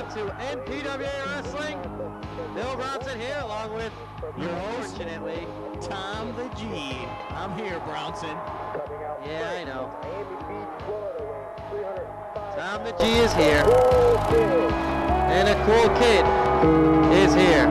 to NPWA Wrestling. Bill Bronson here, along with your host, unfortunately, Tom the G. I'm here, Bronson. Yeah, I know. Tom the G is here. And a Kool kid is here.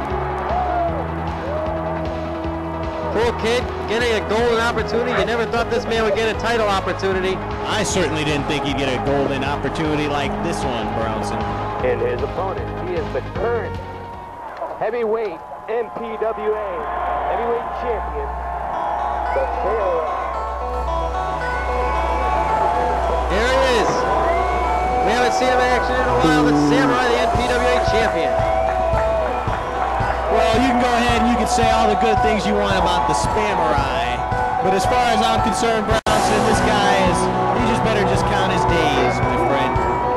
Kool kid getting a golden opportunity. You never thought this man would get a title opportunity. I certainly didn't think he'd get a golden opportunity like this one, Bronson. And his opponent, he is the current heavyweight NPWA heavyweight champion, the Samurai. Here he is. We haven't seen him in action in a while. The Samurai, the NPWA champion. Well, you can go ahead and you can say all the good things you want about the Samurai, but as far as I'm concerned, Bronson, this guy is, he just better just count his days, my friend.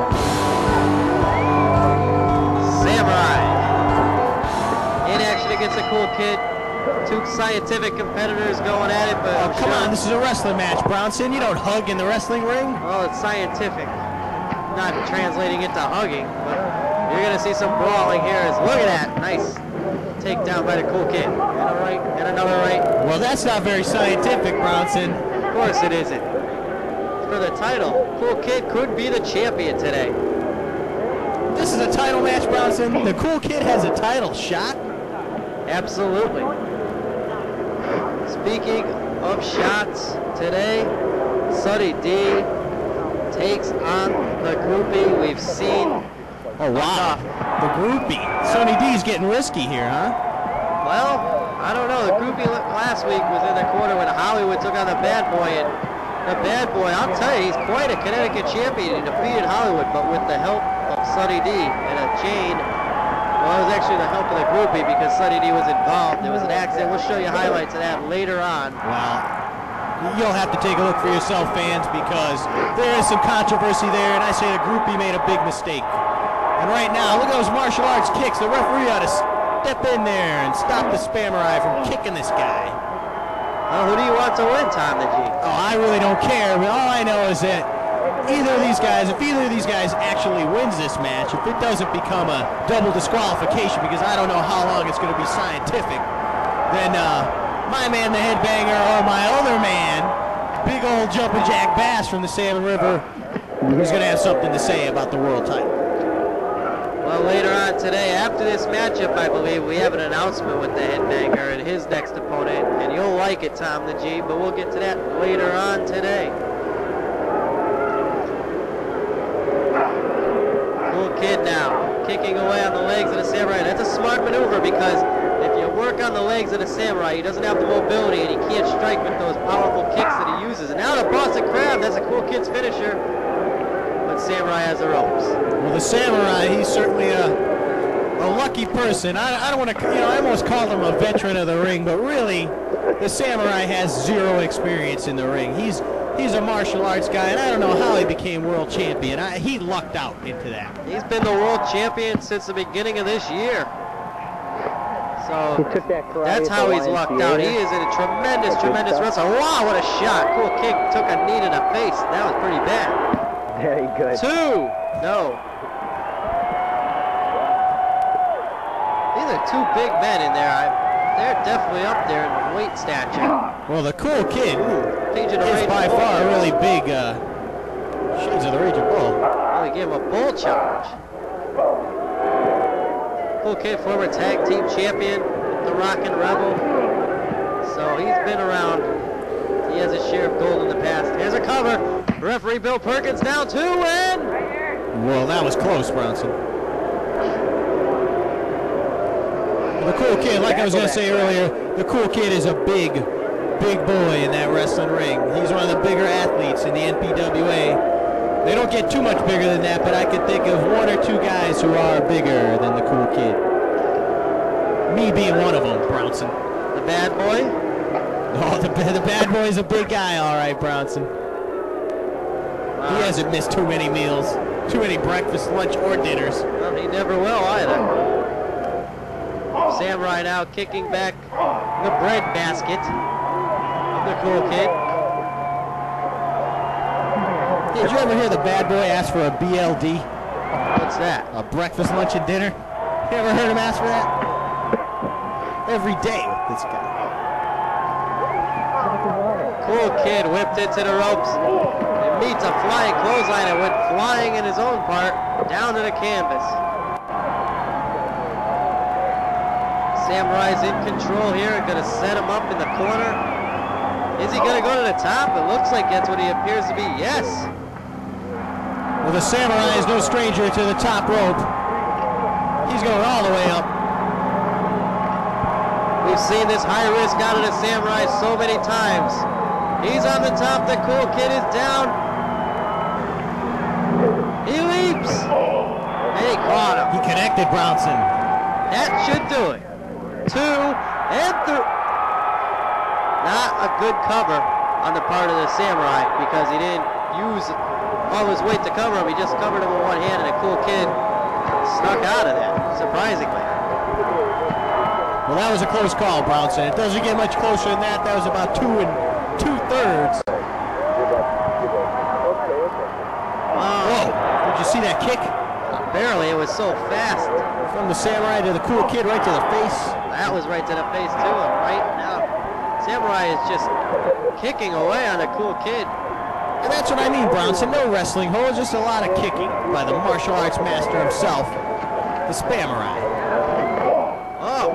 Samurai. In action against a Kool kid. Two scientific competitors going at it, but oh, come on, this is a wrestling match, Bronson. You don't hug in the wrestling ring. Well, it's scientific. Not translating into hugging, but you're going to see some brawling here. Look at that. Nice takedown by the Kool kid. And a right, and another right. Well, that's not very scientific, Bronson. Of course it isn't. For the title, Kool kid could be the champion today. This is a title match, Bronson. The Kool kid has a title shot. Absolutely. Speaking of shots, today, Sonny D takes on the Groupie. We've seen. Oh, wow. The Groupie. Sonny D's getting risky here, huh? Well, I don't know. The Groupie last week was in the corner when Hollywood took on the Bad Boy. And the Bad Boy, I'll tell you, he's quite a Connecticut champion. He defeated Hollywood, but with the help of Sonny D and a chain. Well, it was actually the help of the Groupie because Sonny D was involved. There was an accident. We'll show you highlights of that later on. Wow. You'll have to take a look for yourself, fans, because there is some controversy there, and I say the Groupie made a big mistake. And right now, look at those martial arts kicks. The referee ought to step in there and stop the Samurai from kicking this guy. Well, who do you want to win, Tom the G? Oh, I really don't care. But all I know is that either of these guys, if either of these guys actually wins this match, if it doesn't become a double disqualification, because I don't know how long it's going to be scientific, then my man, the headbanger, or my other man, big old jumping jack Bass from the Salmon River, is going to have something to say about the world title. Well, later on today, after this matchup, I believe, we have an announcement with the headbanger and his next opponent, and you'll like it, Tom the G, but we'll get to that later on today. Kool kid now, kicking away on the legs of the Samurai. That's a smart maneuver because if you work on the legs of the Samurai, he doesn't have the mobility and he can't strike with those powerful kicks that he uses. And now the Boston Crab, that's a Kool kid's finisher. But Samurai has the ropes. Well, the Samurai, he's certainly a lucky person. I don't want to, I almost called him a veteran of the ring, but really, the Samurai has zero experience in the ring. He's a martial arts guy, and I don't know how he became world champion. He lucked out into that. He's been the world champion since the beginning of this year. So that's how he's lucked out. He is a tremendous, tremendous wrestler. Wow, what a shot. Kool kick took a knee to the face. That was pretty bad. Very good. Two. No. These are two big men in there. They're definitely up there in weight stature. Well, the Kool kid is by far a really big Shades of the Raging Bull. Well, he gave him a bull challenge. Kool kid, former tag team champion, the Rockin' Rebel. So he's been around. He has a share of gold in the past. Here's a cover. Referee Bill Perkins down 2 and... Well, that was close, Bronson. The Kool kid, like I was going to say earlier, the Kool kid is a big boy in that wrestling ring. He's one of the bigger athletes in the NPWA. They don't get too much bigger than that, but I can think of one or two guys who are bigger than the Kool kid. Me being one of them, Bronson. The Bad Boy? Oh, the Bad Boy's a big guy, all right, Bronson. He hasn't missed too many meals, too many breakfast, lunch, or dinners. Well, he never will either. Samurai now kicking back the bread basket of the Kool kid. Did you ever hear the Bad Boy ask for a BLD? Well, What's that? A breakfast, lunch, and dinner. You ever heard him ask for that? Every day with this guy. Kool kid whipped into the ropes. It meets a flying clothesline and went flying in his own part down to the canvas. Samurai's in control here and gonna set him up in the corner. Is he gonna go to the top? It looks like that's what he appears to be. Yes. Well, the Samurai is no stranger to the top rope. He's going all the way up. We've seen this high risk out of the Samurai so many times. He's on the top. The Kool kid is down. He leaps. And he caught him. He connected Brownson. That should do it. 2 and 3. Not a good cover on the part of the Samurai because he didn't use all his weight to cover him. He just covered him with one hand, and the Kool kid snuck out of that, surprisingly. Well, that was a close call, Brownson. It doesn't get much closer than that. That was about 2 2/3. Whoa, did you see that kick? Barely, it was so fast. From the Samurai to the Kool kid right to the face. That was right to the face too, and right now, Samurai is just kicking away on the Kool kid. And that's what I mean, Brownson. No wrestling holds, just a lot of kicking by the martial arts master himself, the Samurai. Oh,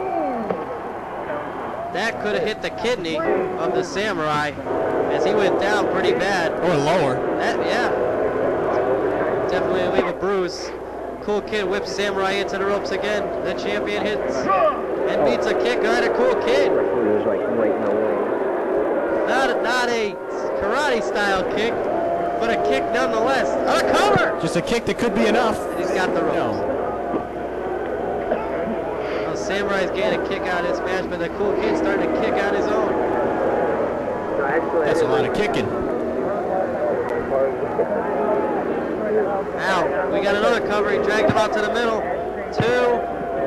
that could have hit the kidney of the Samurai as he went down pretty bad. Or lower. That, yeah, definitely leave a bruise. Kool kid whips Samurai into the ropes again. The champion hits and beats a kick on a Kool kid. Not a karate style kick, but a kick nonetheless. A cover! Just a kick that could be enough. And he's got the ropes. No. Well, Samurai's getting a kick out of this match, but the Kool kid's starting to kick on his own. That's a lot of kicking. Now, we got another cover. He dragged him out to the middle. 2.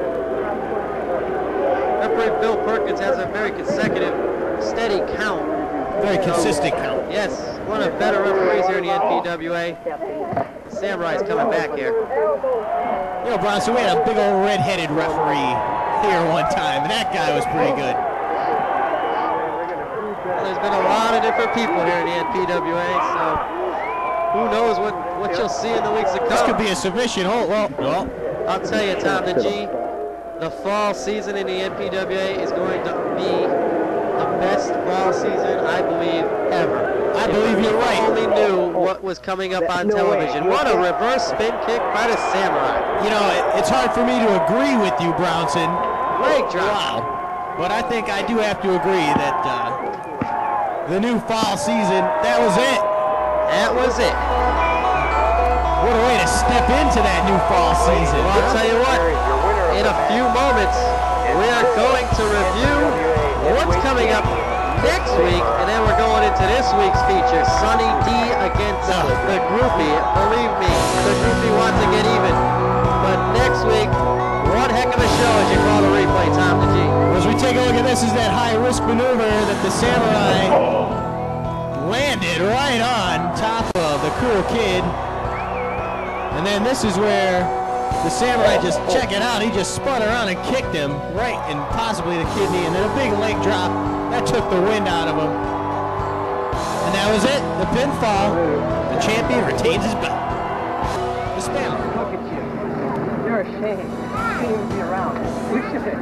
Referee Bill Perkins has a very consecutive, steady count. Very consistent count. Yes, one of the better referees here in the NPWA. Samurai's coming back here. You know, Bronson, we had a big old red-headed referee here one time, and that guy was pretty good. Well, there's been a lot of different people here in the NPWA, so who knows what you'll see in the weeks to come. This could be a submission. Oh, well. I'll tell you, Tom, the G, the fall season in the NPWA is going to be the best fall season, I believe, ever. I believe you're right. Only knew what was coming up on television. What a reverse spin kick by the Samurai. You know, it's hard for me to agree with you, Brownson. Leg drop. Wow. But I think I do have to agree that the new fall season, that was it. That was it. What a way to step into that new fall season. Well, I'll tell you what, in a few moments, we are going to review what's coming up next week, and then we're going into this week's feature, Sonny D against the Groupie. Believe me, the Groupie wants to get even. But next week, one heck of a show as you call the replay, Tom the G. As we take a look at this, is that high-risk maneuver that the Samurai landed right on top of the Kool kid. And then this is where the Samurai just check it out. He just spun around and kicked him right in possibly the kidney, and then a big leg drop that took the wind out of him. And that was it. The pinfall. The champion retains his belt. The Samurai. Look at you. You're ashamed. You shouldn't even be around. You should.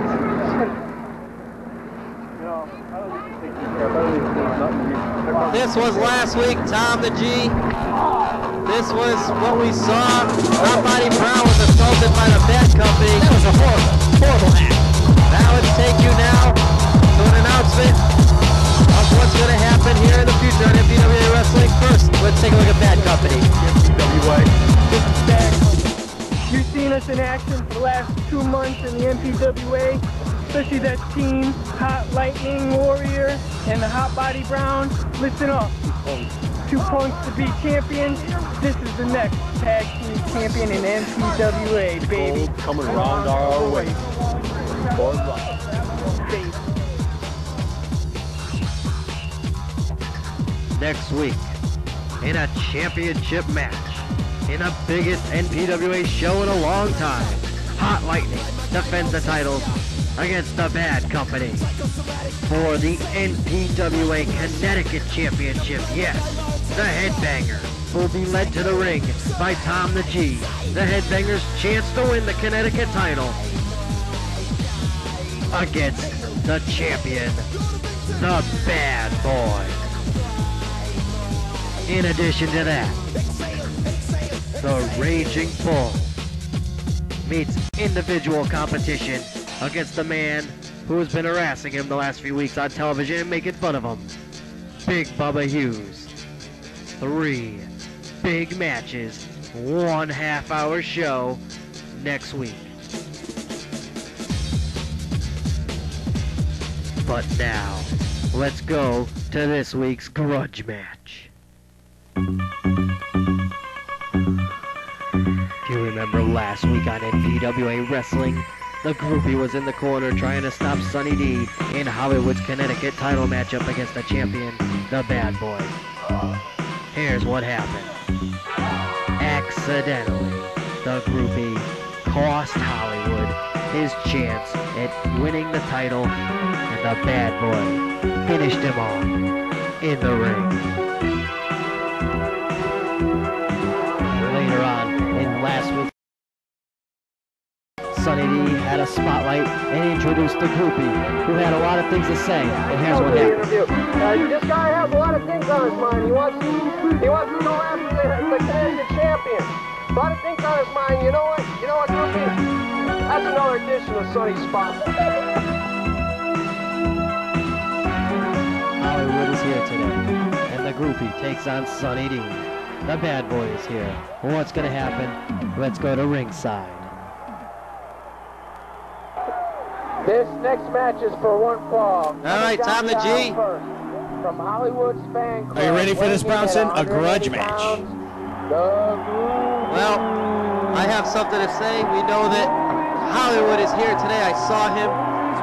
This was last week, Tom the G. This was what we saw. Somebody Brown was assaulted by the Bat Company. That was a horrible act. Now let's take you now to an announcement of what's going to happen here in the future on NPWA Wrestling. First, let's take a look at Bad Company. NPWA. This is Bad Company. You've seen us in action for the last 2 months in the NPWA, especially that team, Hot Lightning Warrior and the Hot Body Brown. Listen up. 2 punks to be champions. This is the next tag team champion in NPWA, baby. Coming around our way. Next week, in a championship match in the biggest NPWA show in a long time, Hot Lightning defends the titles against the Bad Company for the NPWA Connecticut Championship. Yes, the Headbanger will be led to the ring by Tom the G. The Headbanger's chance to win the Connecticut title against the champion, the Bad Boy. In addition to that, the Raging Bull meets individual competition against the man who has been harassing him the last few weeks on television and making fun of him, Big Bubba Hughes. 3 big matches, 1 half-hour show next week. But now, let's go to this week's grudge match. Do you remember last week on NPWA Wrestling? The Groupie was in the corner trying to stop Sonny D in Hollywood's Connecticut title matchup against the champion, the Bad Boy. Here's what happened. Accidentally, the Groupie cost Hollywood his chance at winning the title, and the Bad Boy finished him off in the ring. Later on in last week's Sonny D had a spotlight and introduced the Groupie, who had a lot of things to say, and here's what happened. This guy has a lot of things on his mind. He wants to go after the Connecticut champion. A lot of things on his mind. You know what, Groupie? That's another edition of Sonny's Spotlight. Hollywood is here today, and the Groupie takes on Sonny D. The Bad Boy is here. What's going to happen? Let's go to ringside. This next match is for one fall. All right, Tom the G. From Hollywood's fan club. Are you ready for this, Brownson? A grudge match. Well, I have something to say. We know that Hollywood is here today. I saw him.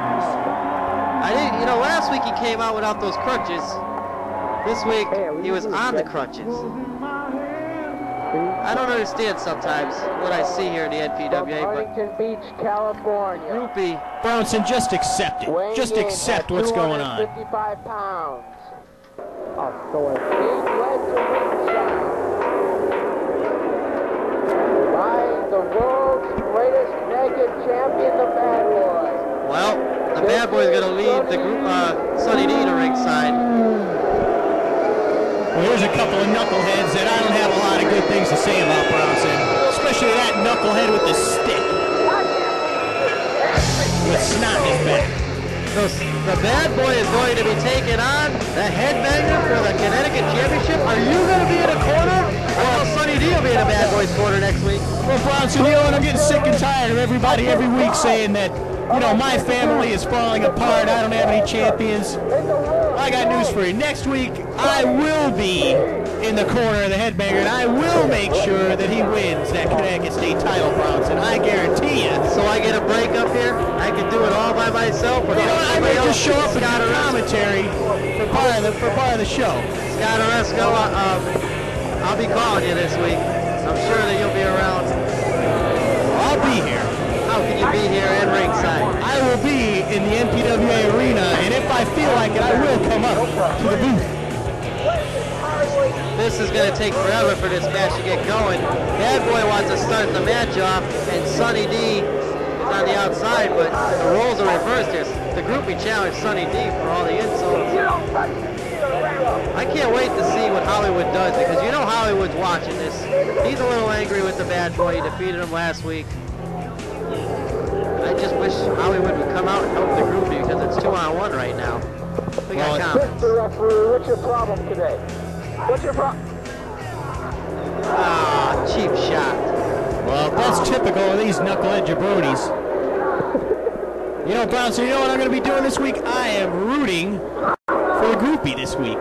Last week he came out without those crutches. This week he was on the crutches. I don't understand sometimes what I see here in the NPWA, but Arlington Beach, California. Groupie. Brownson, just accept it. Just accept what's going on. 55 pounds. He's led to ringside by the world's greatest naked champion, the Bad Boy. Well, the Bad Boy is going to lead the group, Sonny D to ringside. Well, here's a couple of knuckleheads that I don't have a lot of good things to say about, Brownson. Especially that knucklehead with the stick. With snot in his back. So the Bad Boy is going to be taking on the Headbanger for the Connecticut Championship. Are you going to be in a corner? Or Sonny D will be in the Bad Boy's corner next week? Well, Brownson, and I'm getting sick and tired of everybody every week saying that, my family is falling apart. I don't have any champions. I got news for you. Next week, I will be in the corner of the Headbanger, and I will make sure that he wins that Connecticut State title, Brownson. I guarantee you. So I get a break up here? I can do it all by myself? Or I may just show up and do commentary for part of the show. Scott Oresco, I'll be calling you this week. I'm sure that you'll be around. I'll be here. How can you be here in ringside? I will be in the NPWA arena, and if I feel like it, I will come up to the booth. This is going to take forever for this match to get going. Bad Boy wants to start the match off, and Sonny D is on the outside, but the roles are reversed here. The Groupie challenged Sonny D for all the insults. I can't wait to see what Hollywood does, because Hollywood's watching this. He's a little angry with the Bad Boy. He defeated him last week. I just wish Hollywood would come out and help the Groupie, because it's 2-on-1 right now. We got comments. Mr. Referee, what's your problem today? What's your problem? Ah, cheap shot. Well, that's typical of these knucklehead jabronis. Brownson, you know what I'm going to be doing this week? I am rooting for the Groupie this week.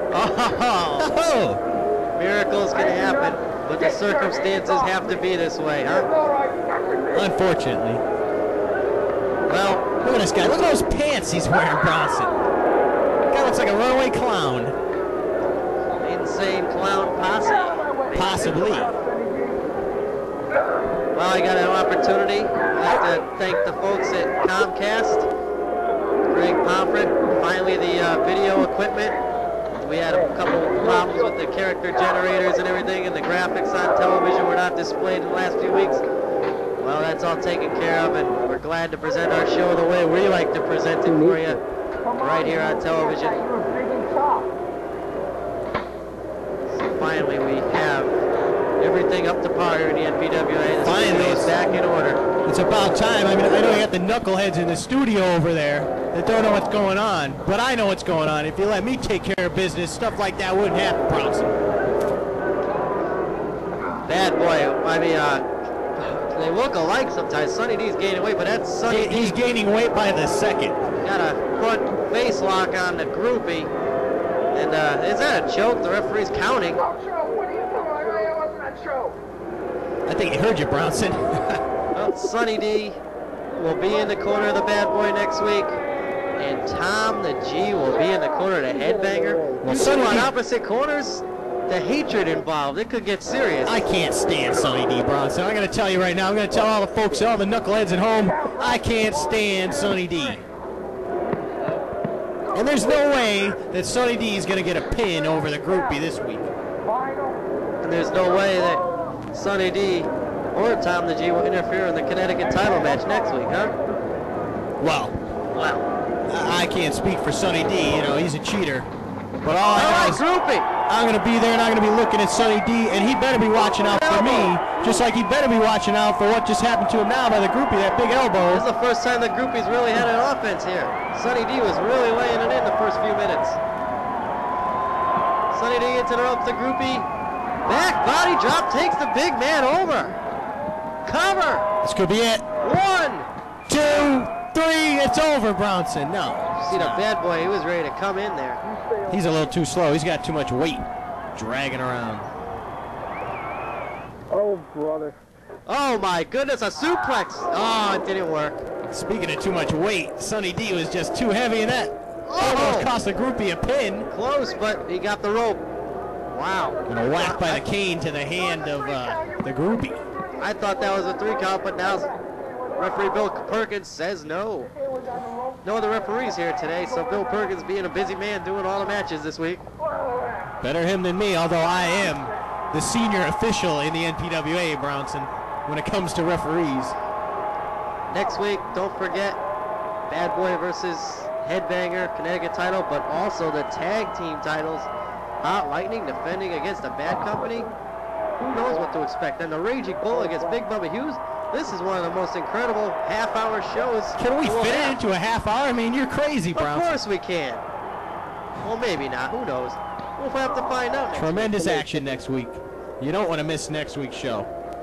Oh! Miracles can happen, but the circumstances have to be this way, huh? Unfortunately. Well, look at this guy. Look at those pants he's wearing, Brownson. Guy looks like a runaway clown. Insane clown posse. Possibly. Well, I got an opportunity. I'd like to thank the folks at Comcast, Greg Pomfret, finally the video equipment. We had a couple problems with the character generators and everything, and the graphics on television were not displayed in the last few weeks. Well, that's all taken care of, and we're glad to present our show the way we like to present it for you, right here on television. So finally, we have everything up to par here in the NPWA. Finally, it's back in order. It's about time. I mean, I know you got the knuckleheads in the studio over there that don't know what's going on, but I know what's going on. If you let me take care of business, stuff like that wouldn't happen, Bronson. Bad boy. I mean, they look alike sometimes. Sonny D's gaining weight, but that's Sonny D. He's gaining weight by the second. Got a front face lock on the Groupie. And is that a choke? The referee's counting. I think he heard you, Bronson. Well, Sonny D will be in the corner of the bad boy next week. And Tom the G will be in the corner of the headbanger. Well, Sonny on opposite corners, the hatred involved, it could get serious. I can't stand Sonny D, Bronson. I'm going to tell you right now. I'm going to tell all the folks, all the knuckleheads at home, I can't stand Sonny D. And there's no way that Sonny D is going to get a pin over the Groupie this week. And there's no way that Sonny D or Tom the G will interfere in the Connecticut title match next week, huh? Well, I can't speak for Sonny D. You know, he's a cheater. But all I know is Groupie. I'm going to be there and I'm going to be looking at Sonny D, and he better be watching out for me, just like he better be watching out for what just happened to him now by the Groupie, that big elbow. This is the first time the Groupie's really had an offense here. Sonny D was really laying it in the first few minutes. Sonny D interrupts the Groupie. Back body drop takes the big man over. Cover. This could be it. 1, 2, 3. It's over, Bronson. No. See the bad boy, he was ready to come in there. He's a little too slow. He's got too much weight dragging around. Oh, brother. Oh my goodness, a suplex. Oh, it didn't work. Speaking of too much weight, Sonny D was just too heavy, and that almost cost the Groupie a pin. Close, but he got the rope. Wow. And a whack by the cane to the hand of the Groupie. I thought that was a 3 count, but now referee Bill Perkins says no. No other referees here today, so Bill Perkins being a busy man doing all the matches this week. Better him than me, although I am the senior official in the NPWA, Bronson, when it comes to referees. Next week, don't forget, Bad Boy versus Headbanger, Connecticut title, but also the tag team titles. Hot Lightning defending against the Bad Company. Who knows what to expect? And the Raging Bull against Big Bubba Hughes. This is one of the most incredible half-hour shows. Can we fit it into a half hour? I mean, you're crazy, Bronson. Of course we can. Well, maybe not. Who knows? We'll have to find out next Tremendous action next week. You don't want to miss next week's show.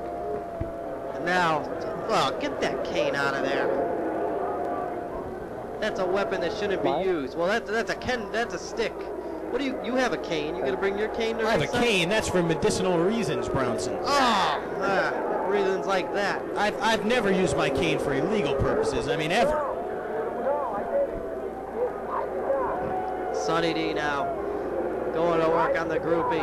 Now, well, get that cane out of there. That's a weapon that shouldn't be used. Well, that's a stick. What do you have a cane? You gonna bring your cane to I have a cane. That's for medicinal reasons, Bronson. Reasons like that. I've never used my cane for illegal purposes. I mean, ever. Sonny D now going to work on the Groupie.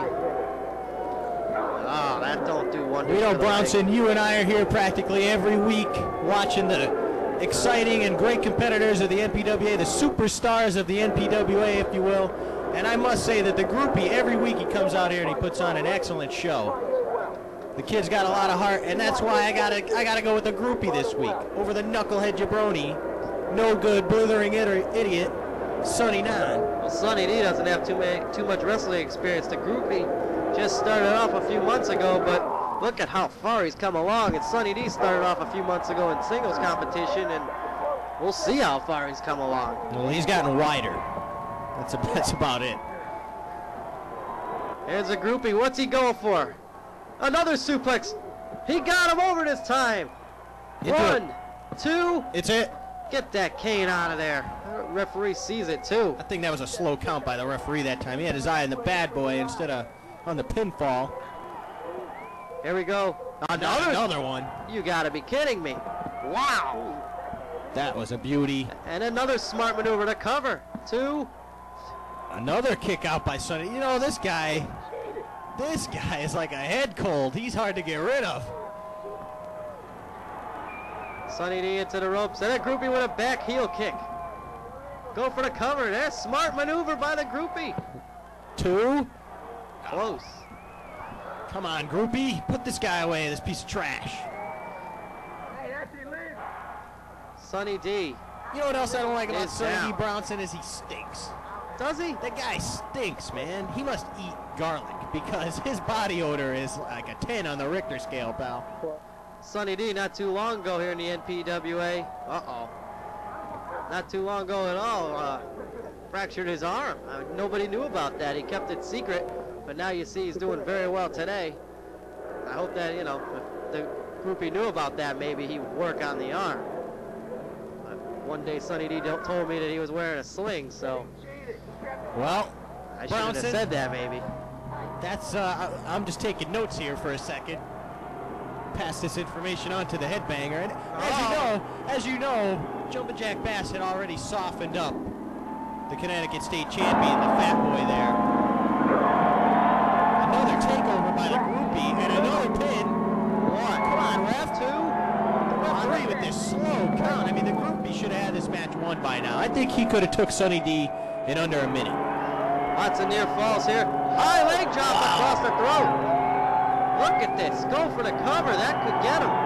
Oh, that don't do wonders. You know, Bronson, you and I are here practically every week watching the exciting and great competitors of the NPWA, the superstars of the NPWA, if you will. And I must say that the Groupie, every week he comes out here and he puts on an excellent show. The kid's got a lot of heart, and that's why I gotta go with the Groupie this week over the knucklehead jabroni, no good, blithering idiot, Sonny Non. Well, Sonny D doesn't have too much wrestling experience. The Groupie just started off a few months ago, but look at how far he's come along. And Sonny D started off a few months ago in singles competition, and we'll see how far he's come along. Well, he's gotten wider. That's about it. Here's a Groupie. What's he going for? Another suplex. He got him over this time. 1, 2. It's it. Get that cane out of there. The referee sees it too. I think that was a slow count by the referee that time. He had his eye on the bad boy instead of on the pinfall. Here we go. Another one. You gotta be kidding me. Wow. That was a beauty. And another smart maneuver to cover. 2. Another kick out by Sonny. You know, this guy is like a head cold. He's hard to get rid of. Sonny D into the ropes, and a Groupie with a back heel kick. Go for the cover. There's smart maneuver by the Groupie. 2. Close. Come on, Groupie. Put this guy away, this piece of trash. Sonny D. You know what else I don't like about Is Sonny D. down. Brownson is he stinks. Does he? That guy stinks, man. He must eat garlic because his body odor is like a 10 on the Richter scale, pal. Sonny D not too long ago here in the NPWA. Uh-oh. Not too long ago at all. Fractured his arm. Nobody knew about that. He kept it secret, but now you see he's doing very well today. I hope that, you know, if the Groupie knew about that, maybe he would work on the arm. But one day Sonny D told me that he was wearing a sling, so Well, I shouldn't have Brownson, said that maybe. that's, I'm just taking notes here for a second. Pass this information on to the headbanger. And as you know, Jumpin' Jack Bass had already softened up the Connecticut State Champion, the fat boy there. Another takeover by the Groupie and another pin. One. Come on, ref. 2. The referee with this slow count. I mean, the Groupie should have had this match won by now. I think he could have took Sonny D in under a minute. Lots of near falls here. High leg drop across the throat. Look at this. Go for the cover. That could get him.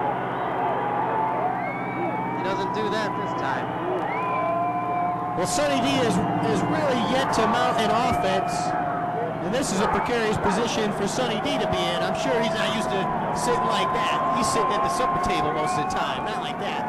He doesn't do that this time. Well, Sonny D is really yet to mount an offense. And this is a precarious position for Sonny D to be in. I'm sure he's not used to sitting like that. He's sitting at the supper table most of the time, not like that.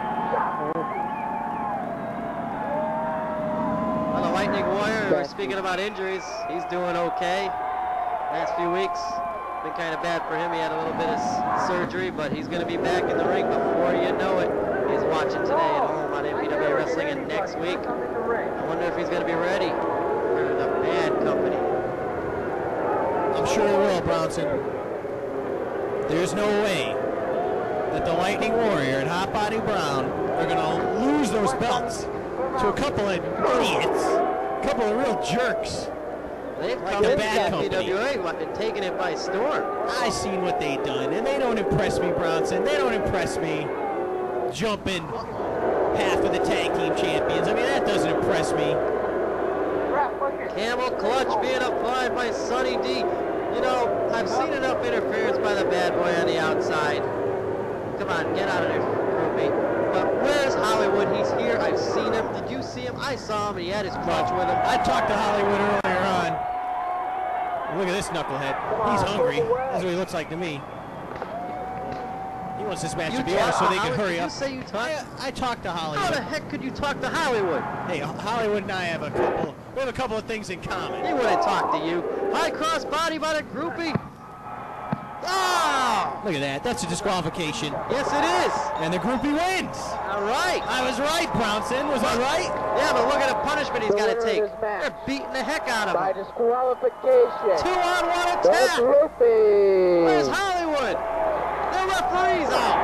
Well, the Lightning Warrior, speaking about injuries, he's doing okay. Last few weeks, been kind of bad for him. He had a little bit of surgery, but he's going to be back in the ring before you know it. He's watching today at home on NPWA Wrestling, and next week, I wonder if he's going to be ready for the Bad Company. I'm sure he will, Brownson. There's no way that the Lightning Warrior and Hot Body Brown are going to lose those belts to a couple of idiots, a couple of real jerks. They've Like come the into Bad the Company. NPWA and taken it by storm. I seen what they done, and they don't impress me, Brownson. They don't impress me. Jumping half of the tag team champions. I mean, that doesn't impress me. Camel clutch being applied by Sonny D. You know, I've seen enough interference by the bad boy on the outside. Come on, get out of there, Groupie. But where's Hollywood? He's here. I've seen him. Did you see him? I saw him. He had his clutch with him. I talked to Hollywood earlier on. Look at this knucklehead. He's hungry. That's what he looks like to me. He wants this match to be over so they can hurry up. Did you say you talked? I talked to Hollywood. How the heck could you talk to Hollywood? Hey, Hollywood and I have a couple of things in common. He wouldn't talk to you. High cross body by the Groupie. Oh! Look at that. That's a disqualification. Yes, it is. And the Groupie wins. All right. I was right, Brownson. Was I right? Yeah, but look at the punishment he's got to take. Winner of this match. They're beating the heck out of By him. disqualification. 2-on-1 The attack. Groupie. Where's Hollywood? The referee's out.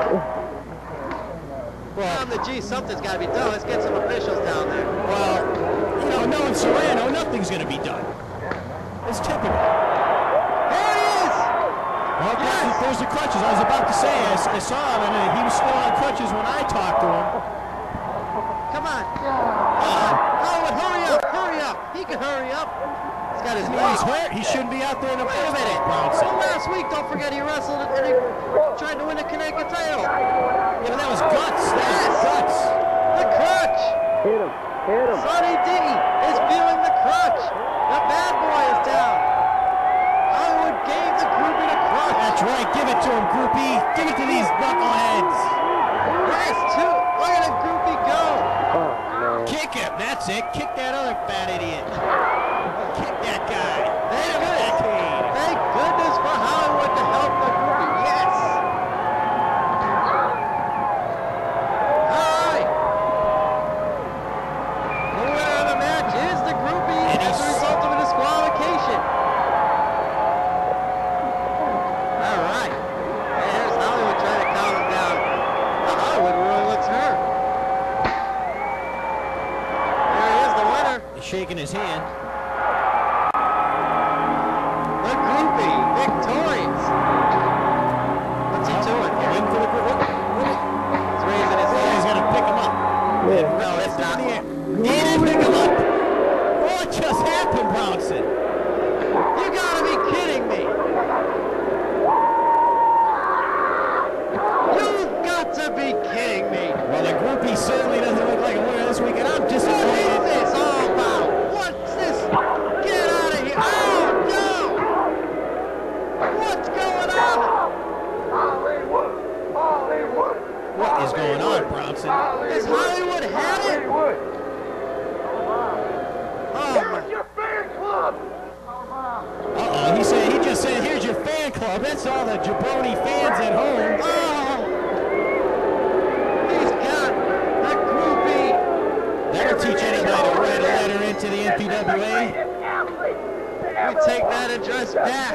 Well, gee, something's got to be done. Let's get some officials down there. Well, you know, knowing Serrano, nothing's going to be done. It's typical. There he is. Well, Yes. there's the crutches. I was about to say, I saw him, and he was still on crutches when I talked to him. Come on. Hollywood, hurry up. Hurry up. He can hurry up. He's got his He's legs. hurt. He shouldn't be out there in the Wait a minute. Brownson. Well, last week, don't forget, he wrestled and he tried to win the Connecticut title. Yeah, but that was guts. That was guts. The crutch. Hit him. Hit him. Sonny D is feeling the crutch. The bad boy is down. Hollywood gave the Groupie the crutch. That's right. Give it to him, Groupie. Give it to these knuckleheads. Yes, two. Look at the Groupie go. Oh, man. Kick him. That's it. Kick that other fat idiot. Kick that guy. Thank goodness. Thank goodness for Hollywood to help the Groupie. Yes. All right. The winner of the match is the Groupie And as a he's- result of a disqualification. All right. And here's Hollywood trying to calm him down. Now Hollywood really looks hurt. There he is, the winner. He's shaking his hand. The Groupie, victorious. What's he doing here? Win for the Groupie. He's raising his that's all the jabroni fans at home. Oh! He's got the groupie. That'll teach anybody to write a letter into the NPWA. You take that address back.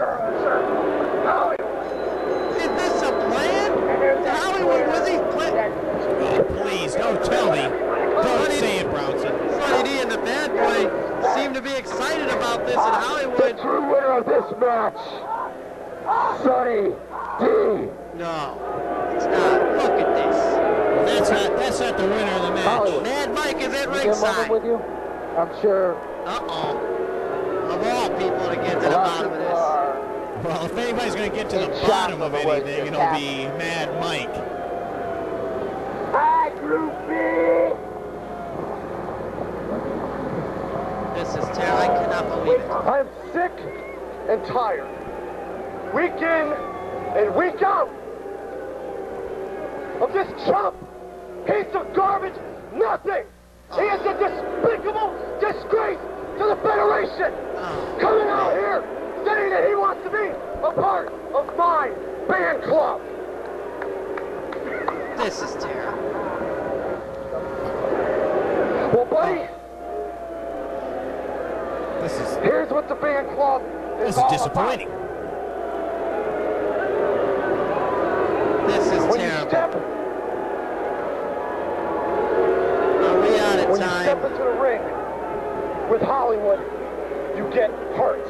Is this a plan? Hollywood, was he playing? Oh, please, don't tell me. Don't say it, Brownson. Sonny D and the bad boy seem to be excited about this in Hollywood. The true winner of this match, Sonny D. No, it's not. Look at this. That's not the winner of the match. Hollywood. Mad Mike is at Get ringside. with you? I'm sure. Uh-oh. Of all people to get to the bottom of this. Well, if anybody's going to get to the bottom of anything, it'll be Mad Mike. Hi, Groupie! This is terrible. I cannot believe it. I'm sick and tired. Week in and week out of this chump. Piece of garbage, nothing. He is a despicable disgrace to the Federation. Coming out here saying that he wants to be a part of my band club. This is terrible. Well, buddy, here's what the band club is all disappointing. about. This is When terrible. Are we out of When you time? step into the ring with Hollywood, you get hurt.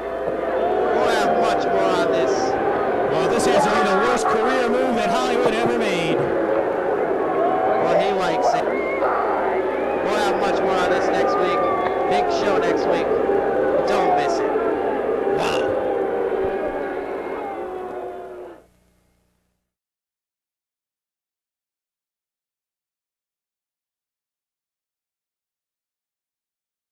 We'll have much more on this. Well, this has to be the worst career move that Hollywood ever